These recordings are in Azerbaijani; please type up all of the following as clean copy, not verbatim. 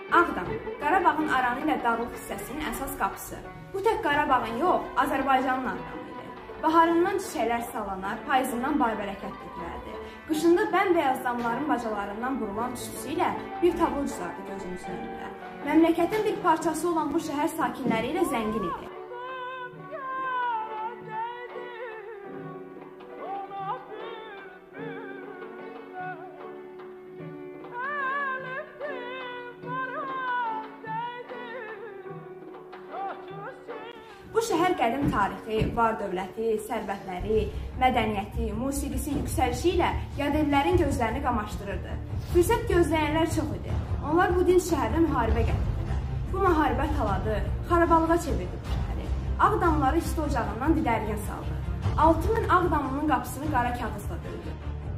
Ağdam, Qarabağın Aranı ilə Dağlıq hissəsinin əsas qapısı. Bu tək Qarabağın yox, Azərbaycanın Ağdamı idi. Baharından çiçəklər salanar, payızından bar-bərəkət tökülərdi. Qışında bəmbəyaz damların bacalarından vurulan tüstüsü ilə bir tablo cızardı gözümüzün önündə. Məmləkətin bir parçası olan bu şəhər sakinləri ilə zəngin idi. Bu şəhər qədim tarixi, var-dövləti, sərvətləri, mədəniyyəti, musiqisi, yüksəlişi ilə yadevlərin gözlərini qamaşdırırdı. Fürsət gözləyənlər çox idi. Onlar bu dinc şəhərdə müharibə gətirdilər. Bu müharibə taladı, xarabalığa çevirdi bu şəhəri. Ağdamları isti ocağından didərgin saldı. 6000 Ağdamlının qapısını qara kağızla döydü.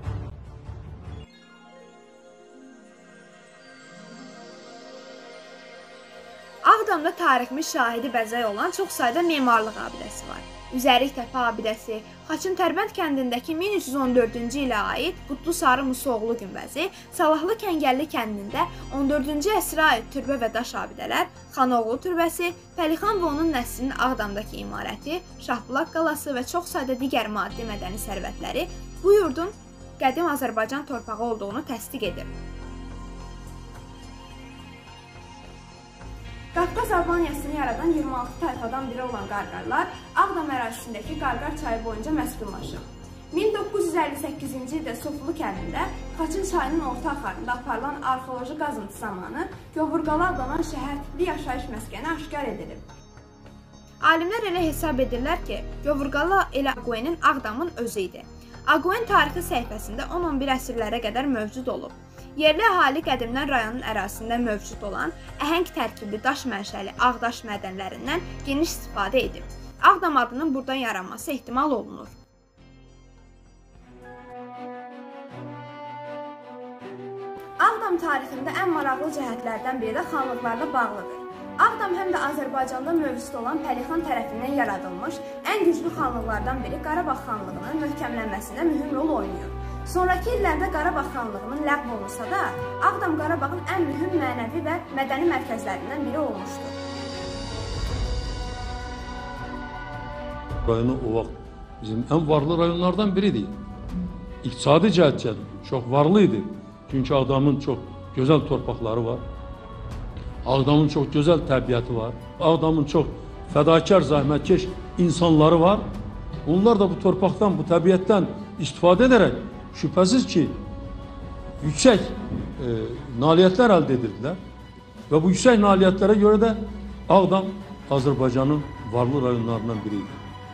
Ağdamda tariximiz şahidi bəzək olan çox sayda memarlıq abidəsi var. Üzərik Təpə abidəsi, Xaçın Tərbənd kəndindəki 1314-cü ilə aid Qutlu Sarı Musoğlu günbəzi, Salahlı Kəngəlli kəndində 14-cü əsrə aid türbə və daş abidələr, Xanoğlu türbəsi, Pəlixan və onun nəslinin Ağdamdakı imarəti, Şahbulaq qalası və çox sayda digər maddi mədəni sərvətləri bu yurdun qədim Azərbaycan torpağı olduğunu təsdiq edir. Qafqaz Albaniyasını yaradan 26 tayfadan biri olan Qarqarlar Ağdam ərazisindəki Qarqar çayı boyunca məskunlaşıb. 1958-ci ildə Sofulu kəndində Xaçın çayının orta axarında aparılan arxeoloji qazıntı zamanı Gövurqala adlanan şəhər tipli yaşayış məskəni aşkar edilib. Alimlər elə hesab edirlər ki, Gövurqala elə Aguenin Ağdamın özü idi. Aguen tarixi səhifəsində 10-11 əsrlərə qədər mövcud olub. Yerli əhali qədimdən rayonun ərazisində mövcud olan əhəng tərkibli daş mənşəli ağdaş mədənlərindən geniş istifadə edib. Ağdam adının buradan yaranması ehtimal olunur. Ağdam tarixində ən maraqlı cəhətlərdən biri də xanlıqlarla bağlıdır. Ağdam həm də Azərbaycanda mövcud olan Pəlixan tərəfindən yaradılmış ən güclü xanlıqlardan biri Qarabağ xanlığının möhkəmlənməsində mühüm rol oynayır. Sonrakı illərdə Qarabağ xanlığının ləğv olunsa da, Ağdam Qarabağın ən mühüm mənəvi və mədəni mərkəzlərindən biri olmuşdur. Rayonu o vaxt bizim ən varlı rayonlardan biridir. İqtisadi cəhətdən çox varlı idi. Çünki Ağdamın çox gözəl torpaqları var. Ağdamın çox gözəl təbiəti var. Ağdamın çox fədakar, zəhmətkeş insanları var. Onlar da bu torpaqdan, bu təbiətdən istifadə edərək şübhəsiz ki, yüksək nailiyyətlər əldə edirdilər. Və bu yüksək nailiyyətlərə görə də Ağdam Azərbaycanın varlı rayonlarından biriydi.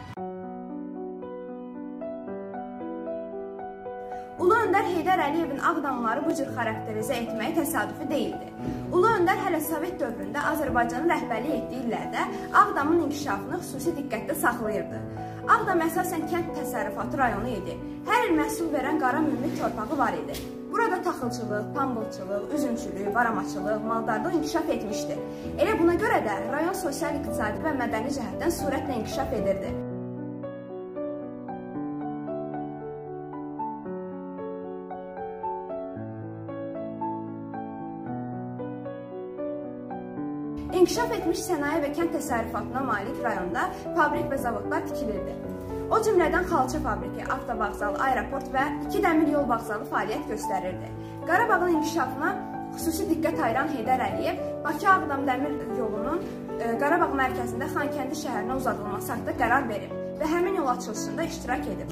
Ulu Öndər Heydər Əliyevin Ağdamları bu cür xarakterizə etməyi təsadüfi deyildi. Ulu Öndər hələ Sovet dövründə Azərbaycanın rəhbərlik etdiyi illərdə Ağdamın inkişafını xüsusi diqqətdə saxlayırdı. Ağdam əsasən kənd təsərrüfatı rayonu idi. Hər il məhsul verən qara münbit torpağı var idi. Burada taxılçılıq, pambıqçılıq, üzümçülük, varamaçılıq, maldarlıq inkişaf etmişdi. Elə buna görə də rayon sosial, iqtisadi və mədəni cəhətdən sürətlə inkişaf edirdi. İnkişaf etmiş sənaye və kənd təsərrüfatına malik rayonda fabrik və zavodlar tikilirdi. O cümlədən xalça fabriki, avtovağzal, aeroport və 2 dəmir yol vağzalı fəaliyyət göstərirdi. Qarabağın inkişafına xüsusi diqqət ayıran Heydər Əliyev Bakı-Ağdam dəmir yolunun Qarabağ mərkəzində Xankəndi şəhərinə uzadılması haqqında qərar verib və həmin yol açılışında iştirak edib.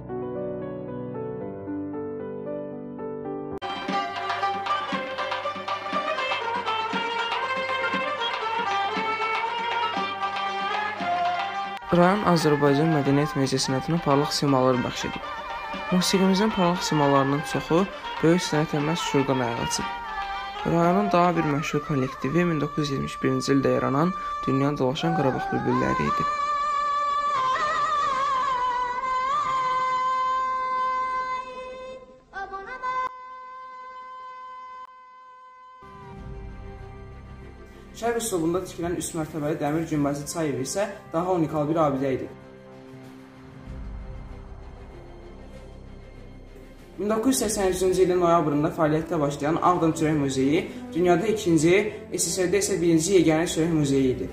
Rayon Azərbaycan mədəniyyət məclisinə parlaq simalar bəxş edib. Musiqimizin parlaq simalarının çoxu böyük sənət əməl şurdan ayağa açıb. Rayonun daha bir məşhur kollektivi 1971-ci ildə yaranan Dünya Dolaşan Qarabağ Bülbülləri idi. Şərq üslubunda tikilən üst mərtəbəli dəmir günbəzi çay evi isə daha unikal bir abidə idi. 1983-cü ilin noyabrında fəaliyyətdə başlayan Ağdam Çörək Muzeyi dünyada ikinci, SSR-də isə birinci yeganə çörək muzeyi idi.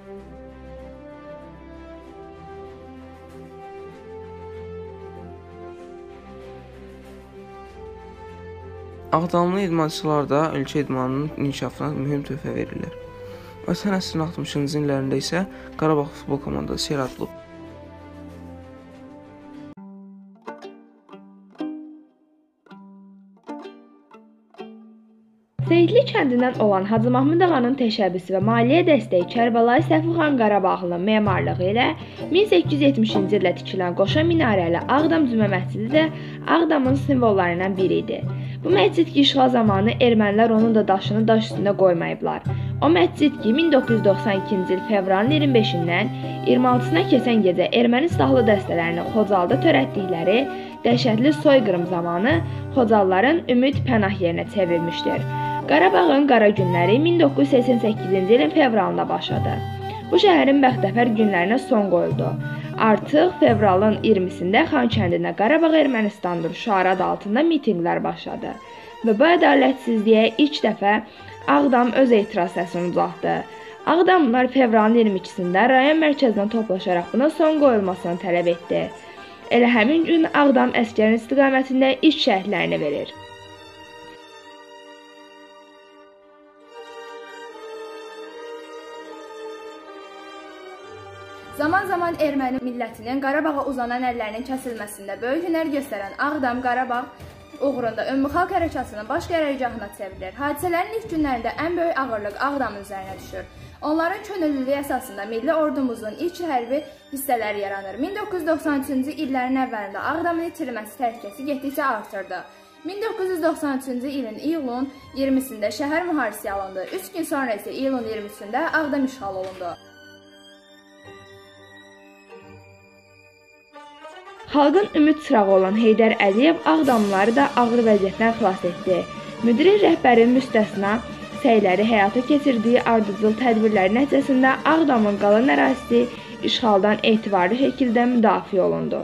Ağdamlı idmançılar da ölkə idmanının inkişafına mühüm töhfə verirlər. Ötən əsrin 60-cı illərində isə Qarabağ futbol komandası yaradılıb. Seyidli kəndindən olan Hacı Mahmud ağanın təşəbbüsü və maliyyə dəstəyi Kərbəlayı Səfixan Qarabağlının memarlığı ilə 1870-ci ildə tikilən qoşa minarəli Ağdam Cümə məscidi də Ağdamın simvollarından biri idi. Bu məscid ki, işğal zamanı ermənilər onun da daşını daş üstündə qoymayıblar. O məscid ki, 1992-ci il fevralın 25-dən 26-sına keçən gecə erməni silahlı dəstələrinin Xocalda törətdikləri dəhşətli soyqırım zamanı Xocalların ümid pənah yerinə çevrilmişdir. Qarabağın qara günləri 1988-ci ilin fevralında başladı. Bu şəhərin bəxtəvər günlərinə son qoyuldu. Artıq fevralın 20-sində Xankəndində Qarabağ Ermənistandır şüarı adı altında mitinqlər başladı. Və bu ədalətsizliyə ilk dəfə Ağdam öz etiraz səsini ucaltdı. Ağdamlılar fevralın 22-sində rayon mərkəzindən toplaşaraq buna son qoyulmasını tələb etdi. Elə həmin gün Ağdam əsgərin istiqamətində ilk şəhidlərini verir. Zaman-zaman erməni millətinin Qarabağa uzanan əllərinin kəsilməsində böyük hünər göstərən Ağdam Qarabağ uğrunda ümumxalq hərəkatının baş qərargahına çevrilir. Hadisələrin ilk günlərində ən böyük ağırlıq Ağdamın üzərinə düşür. Onların könüllülüyü əsasında milli ordumuzun ilk hərbi hissələri yaranır. 1993-cü illərin əvvəlində Ağdamın itirilməsi təhlükəsi getdikcə artırdı. 1993-cü ilin iyulun 20-sində şəhər müharisə alındı. 3 gün sonra isə iyulun 20-sində Ağdam işğal olundu. Xalqın ümid çırağı olan Heydər Əliyev Ağdamlıları da ağır vəziyyətdən xilas etdi. Müdirin rəhbərin müstəsna səyləri həyata keçirdiyi ardıcıl tədbirlər nəticəsində Ağdamın qalan ərazisi işğaldan etibarlı şəkildə müdafiə olundu.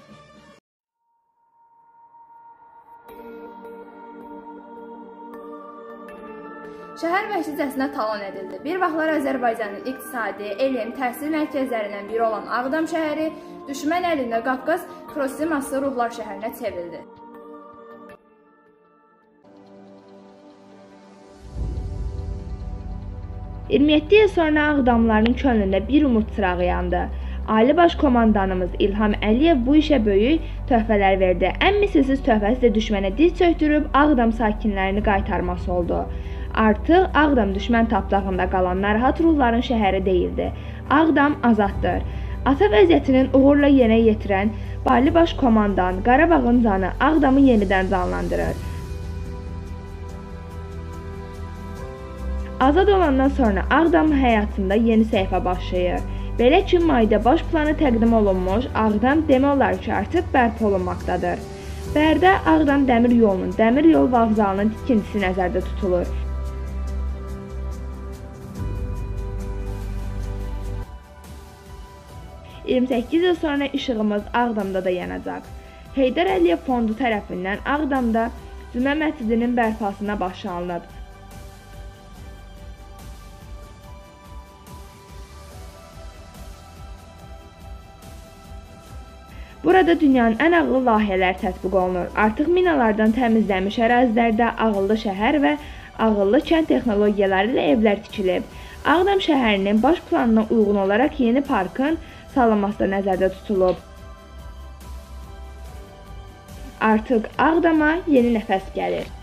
Şəhər vəhşicəsinə talan edildi. Bir vaxtlar Azərbaycanın iqtisadi, elm, təhsil mərkəzlərindən biri olan Ağdam şəhəri düşmən əlində Qafqaz Xrosiması ruhlar şəhərinə çevrildi. "27 il sonra Ağdamlıların könlündə bir umud çırağı yandı. Ali Baş Komandanımız İlham Əliyev bu işə böyük töhfələr verdi. Ən misilsiz töhfəsi də düşmənə diz çöktürüb Ağdam sakinlərini qaytarması oldu. Artıq Ağdam düşmən tapdağında qalan narahat ruhların şəhəri deyildi. Ağdam azaddır. Ata vəziyyətinin uğurla yerinə yetirən Ali Baş Komandan Qarabağın canı Ağdamı yenidən canlandırır. Azad olandan sonra Ağdam həyatında yeni səhifə başlayır. Belə ki, mayda baş planı təqdim olunmuş Ağdam demək olar ki, artıq bərpa olunmaqdadır. Bərdə Ağdam dəmir yolunun, dəmir yol vağzalının tikintisi nəzərdə tutulur. "28 il sonra işığımız Ağdamda da yanacaq." Heydər Əliyev Fondu tərəfindən Ağdamda Cümə məscidinin bərpasına başlanılıb. Burada dünyanın ən ağıllı layihələri tətbiq olunur. Artıq minalardan təmizlənmiş ərazilərdə ağıllı şəhər və ağıllı kənd texnologiyaları ilə evlər tikilib. Ağdam şəhərinin baş planına uyğun olaraq yeni parkın salınması da nəzərdə tutulub. Artıq Ağdama yeni nəfəs gəlir.